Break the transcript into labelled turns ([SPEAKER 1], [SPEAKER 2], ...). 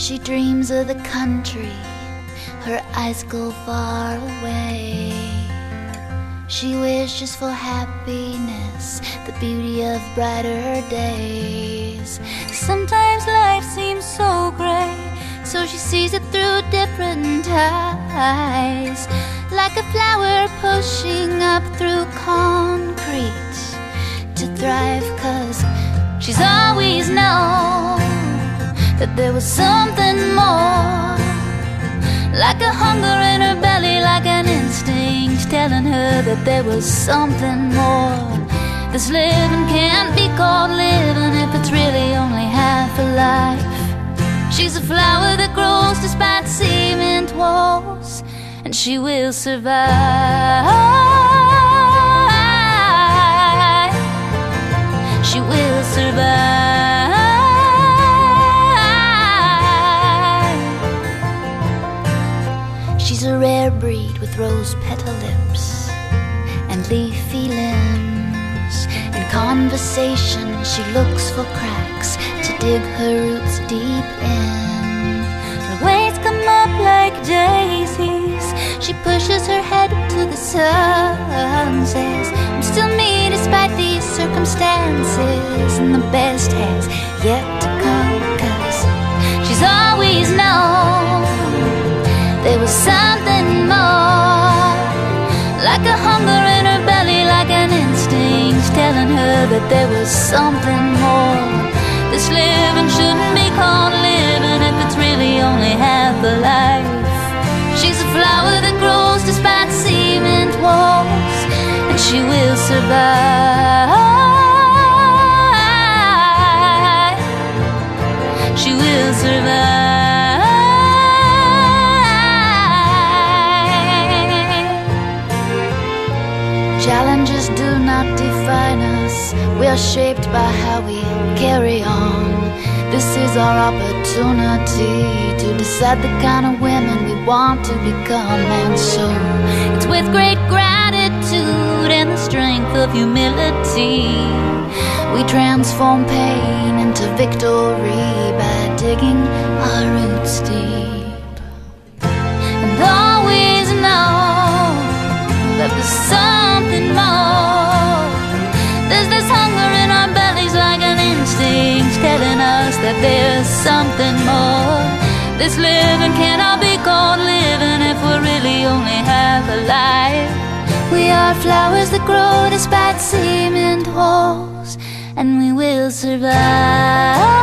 [SPEAKER 1] She dreams of the country, her eyes go far away. She wishes for happiness, the beauty of brighter days. Sometimes life seems so gray, so she sees it through different eyes. Like a flower pushing up through concrete to thrive, 'cause she's always known that there was something more. Like a hunger in her belly, like an instinct telling her that there was something more. This living can't be called living if it's really only half a life. She's a flower that grows despite cement walls, and she will survive. She will survive. She's a rare breed with rose petal lips and leafy limbs. In conversation she looks for cracks to dig her roots deep in. Her waves come up like daisies. She pushes her head to the sun, says, I'm still me despite these circumstances, and the best has yet to come, 'cause she's always known there was something more. Like a hunger in her belly, like an instinct telling her that there was something more. This living shouldn't be called living if it's really only half a life. She's a flower that grows despite cement walls, and she will survive. She will survive. Challenges do not define us. We are shaped by how we carry on. This is our opportunity to decide the kind of women we want to become. And so it's with great gratitude and the strength of humility we transform pain into victory by digging our roots deep. And always know that there's something more. There's this hunger in our bellies, like an instinct telling us that there's something more. This living cannot be called living if we're really only half alive. We are flowers that grow despite cement walls, and we will survive.